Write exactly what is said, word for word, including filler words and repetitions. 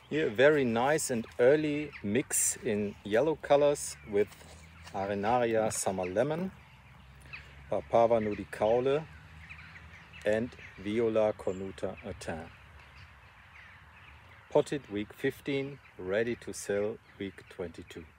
Here a very nice and early mix in yellow colors with Arenaria Summer Lemon, Papaver nudicaule and Viola cornuta Etain. Potted week fifteen, ready to sell week twenty-two.